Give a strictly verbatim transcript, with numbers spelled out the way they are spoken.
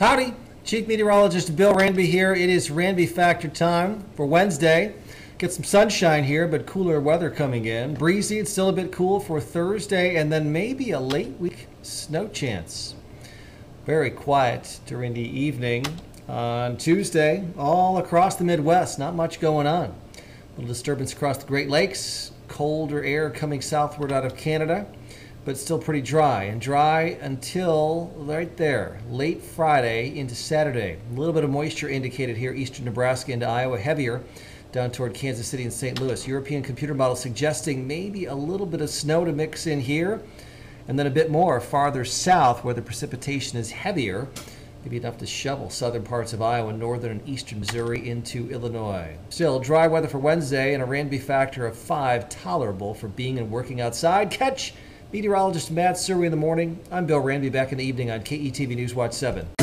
Howdy, Chief Meteorologist Bill Ranby here. It is Ranby Factor time for Wednesday. Get some sunshine here, but cooler weather coming in. Breezy, it's still a bit cool for Thursday, and then maybe a late week snow chance. Very quiet during the evening on Tuesday, all across the Midwest. Not much going on. A little disturbance across the Great Lakes. Colder air coming southward out of Canada, but still pretty dry. And dry until right there, late Friday into Saturday. A little bit of moisture indicated here, eastern Nebraska into Iowa, heavier down toward Kansas City and Saint Louis. European computer model suggesting maybe a little bit of snow to mix in here, and then a bit more farther south where the precipitation is heavier. Maybe enough to shovel southern parts of Iowa, northern and eastern Missouri into Illinois. Still, dry weather for Wednesday and a Ranby factor of five, tolerable for being and working outside. Catch meteorologist Matt Surrey in the morning. I'm Bill Ranby, back in the evening on K E T V News Watch seven.